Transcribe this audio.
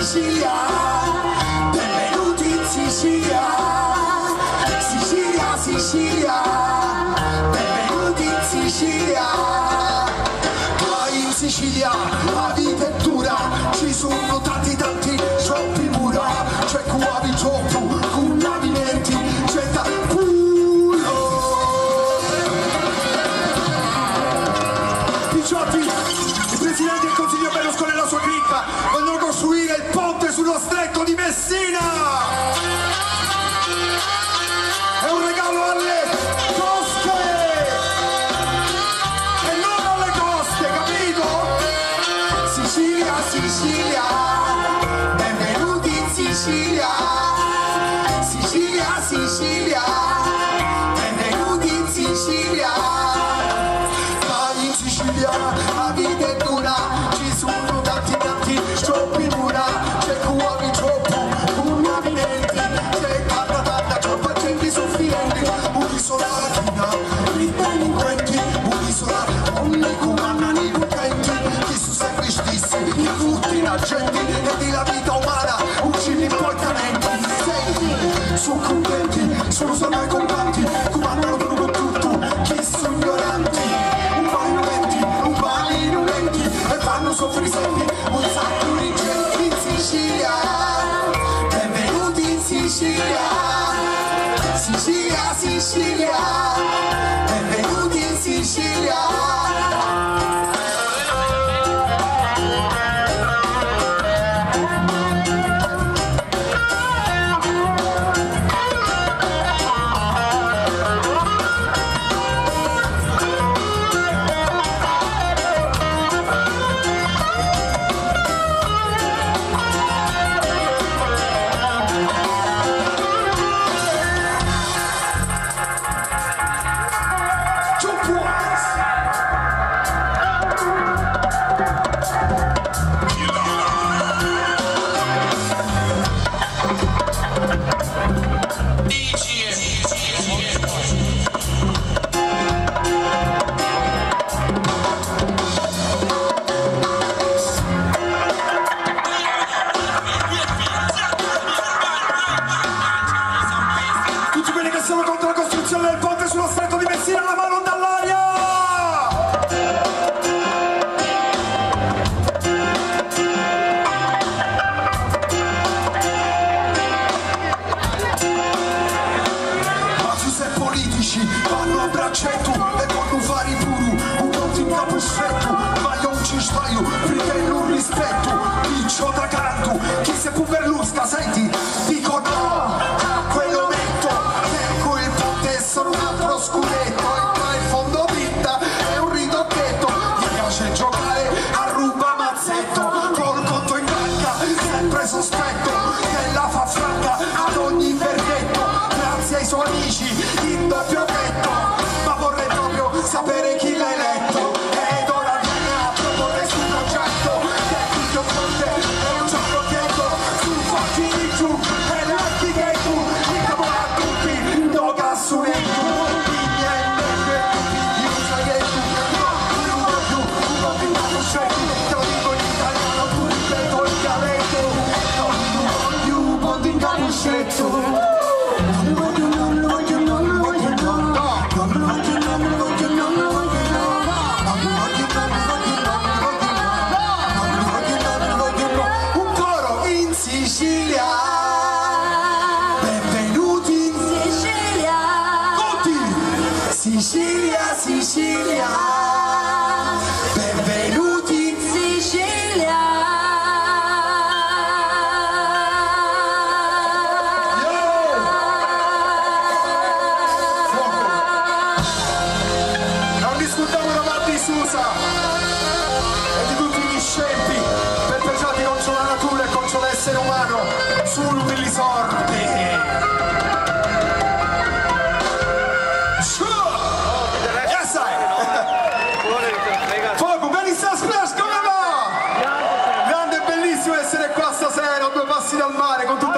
Sicilia, benvenuti in Sicilia, Sicilia, Sicilia, benvenuti in Sicilia. Poi in Sicilia la vita è dura, ci sono tanti troppi mura, c'è cuori troppo, con navimenti, c'è da culo. Picciotti, il Presidente del Consiglio Berlusconi e la sua cricca vogliono costruire il ponte sullo stretto di Messina. È un regalo alle coste e non alle coste, capito? Sicilia, Sicilia, benvenuti in Sicilia, Sicilia, Sicilia, benvenuti in Sicilia. Vai in Sicilia, la vita è dura, ci sono tanti troppi mura, c'è cuori troppo, con navimenti, c'è tanta troppa gente soffriente, un'isola latina, i delinquenti, un'isola donne comandano i potenti, chi su segue stessi, i frutti inagenti e di la vita umana, uccidi i poi talenti, senti, sono contenti, sono solo i comandi, comandano tutto, chi sono ignoranti, umani inumenti, e fanno soffrire sempre un sacco di gente in Sicilia, benvenuti in Sicilia, Sicilia, Sicilia, benvenuti in Sicilia. Siamo contro la costruzione del ponte sullo stretto di Messina, la mano dall'aria! Ma se politici vanno a braccetto e con un fari puro, un conto in capo stretto, ma io non ci sbaglio, perché non rispetto, piccio da canto, chi se può Berlusca, senti, dico no, quello metto. Sono un altro scudetto e qua in fondo vita è un ridocchetto. Mi piace giocare a ruba mazzetto, col conto in banca sempre sospetto, che la fa franca ad ogni verdetto, grazie ai suoi amici in doppio petto. Ma vorrei proprio sapere chi l'ha eletto, ed ora viene a proporre sul progetto che il figlio Conte è un gioco dietro sul forti di giù e l'architetto il capo a tutti do gassuletto. Un coro in Sicilia, benvenuti in Sicilia, tutti, Sicilia, Sicilia, benvenuti in Sicilia. E di tutti gli scempi perpetrati contro la natura e contro l'essere umano solo per i sordi. Fuoco, benissimo Splash, come va? Grande e bellissimo essere qua stasera, a due passi dal mare con tutti